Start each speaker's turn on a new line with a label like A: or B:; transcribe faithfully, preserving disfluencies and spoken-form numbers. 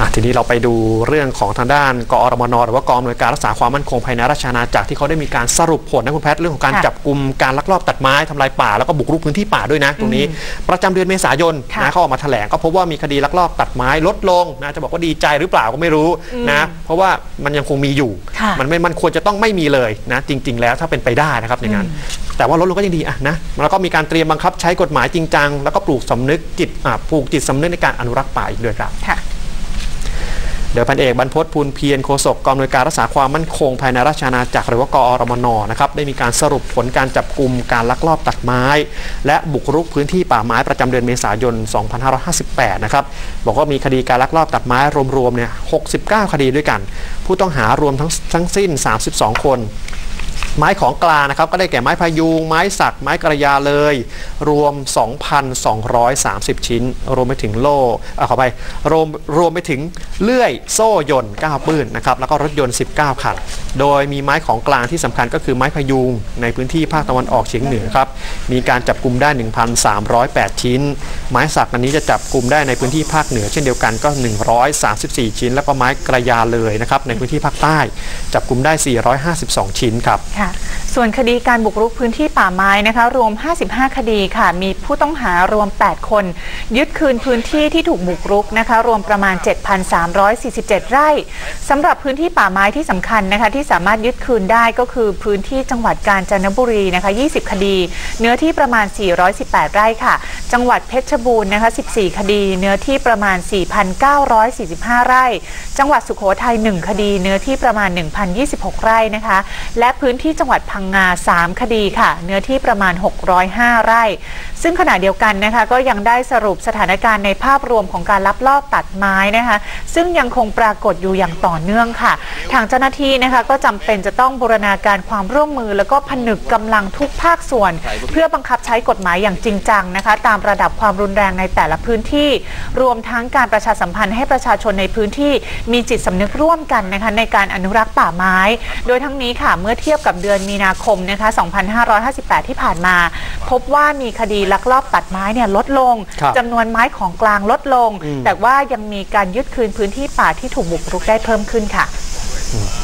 A: ทีนี้เราไปดูเรื่องของทางด้านกอรมนหรือว่ากองอำนวยการรักษาความมั่นคงภายในราชอาณาจักรที่เขาได้มีการสรุปผลนะคุณแพทย์เรื่องของการจับกลุ่มการลักลอบตัดไม้ทำลายป่าแล้วก็บุกรุกพื้นที่ป่าด้วยนะตรงนี้ประจำเดือนเมษายนนะเขาออกมาแถลงก็พบว่ามีคดีลักลอบตัดไม้ลดลงนะจะบอกว่าดีใจหรือเปล่าก็ไม่รู้นะเพราะว่ามันยังคงมีอยู่มันไม่มันควรจะต้องไม่มีเลยนะจริงๆแล้วถ้าเป็นไปได้นะครับอย่างนั้นแต่ว่าลดลงก็ยังดีอ่ะนะแล้วก็มีการเตรียมบังคับใช้กฎหมายจริงจังแล้วก็ปลูกสำนึกจิตปลูกจิตสำนึกในการอนุรักษ์ป่าอีกด้วยครับเดี๋ยวพันเอกบรรพตพูลเพียรโฆษกกองอำนวยการรักษาความมั่นคงภายในราชอาณาจักรหรือว่ากอรมนนะครับได้มีการสรุปผลการจับกลุ่มการลักลอบตัดไม้และบุกรุกพื้นที่ป่าไม้ประจำเดือนเมษายน สองพันห้าร้อยห้าสิบแปด นะครับบอกว่ามีคดีการลักลอบตัดไม้รวมๆเนี่ยหกสิบเก้าคดีด้วยกันผู้ต้องหารวมทั้งทั้งสิ้นสามสิบสองคนไม้ของกลางนะครับก็ได้แก่ไม้พยุงไม้สักไม้กระยาเลยรวม สองพันสองร้อยสามสิบ ชิ้นรวมไปถึงโล่อ่ะขอไปรวมรวมไปถึงเลื่อยโซ่ยนต์เก้าปื้นนะครับแล้วก็รถยนต์สิบเก้าคันโดยมีไม้ของกลางที่สำคัญก็คือไม้พยุงในพื้นที่ภาคตะวันออกเฉียงเหนือครับมีการจับกุมได้ หนึ่งพันสามร้อยแปด ชิ้นไม้สักอันนี้จะจับกุมได้ในพื้นที่ภาคเหนือเช่นเดียวกันก็หนึ่งร้อยสามสิบสี่ชิ้นแล้วก็ไม้กระยาเลยนะครับในพื้นที่ภาคใต้จับกุมได้สี่ร้อยห้าสิบสองชิ้นครับ
B: ส่วนคดีการบุกรุกพื้นที่ป่าไม้นะคะรวมห้าสิบห้าคดีค่ะมีผู้ต้องหารวมแปดคนยึดคืนพื้นที่ที่ถูกบุกรุกนะคะรวมประมาณ เจ็ดพันสามร้อยสี่สิบเจ็ด ไร่สำหรับพื้นที่ป่าไม้ที่สำคัญนะคะที่สามารถยึดคืนได้ก็คือพื้นที่จังหวัดกาญจนบุรีนะคะยี่สิบคดีเนื้อที่ประมาณสี่ร้อยสิบแปดไร่ค่ะจังหวัดเพชรบูรณ์นะคะสิบสี่คดีเนื้อที่ประมาณ สี่พันเก้าร้อยสี่สิบห้า ไร่จังหวัดสุโขทัยหนึ่งคดีเนื้อที่ประมาณ หนึ่งพันยี่สิบหก ไร่นะคะและพื้นที่จังหวัดพังงาสามคดีค่ะเนื้อที่ประมาณหกร้อยห้าไร่ซึ่งขณะเดียวกันนะคะก็ยังได้สรุปสถานการณ์ในภาพรวมของการลักลอบตัดไม้นะคะซึ่งยังคงปรากฏอยู่อย่างต่อเนื่องค่ะทางเจ้าหน้าที่นะคะก็จำเป็นจะต้องบูรณาการความร่วมมือแล้วก็ผนึกกำลังทุกภาคส่วนเพื่อบังคับใช้กฎหมายอย่างจริงจังนะคะตามระดับความรุนแรงในแต่ละพื้นที่รวมทั้งการประชาสัมพันธ์ให้ประชาชนในพื้นที่มีจิตสำนึกร่วมกันนะคะในการอนุรักษ์ป่าไม้โดยทั้งนี้ค่ะเมื่อเทียบกับเดือนมีนาคมนะคะสองพันห้าร้อยห้าสิบแปด ที่ผ่านมาพบว่ามีคดีลักลอบตัดไม้เนี่ยลดลงจำนวนไม้ของกลางลดลงแต่ว่ายังมีการยึดคืนพื้นที่ป่าที่ถูกบุกรุกได้เพิ่มขึ้นค่ะ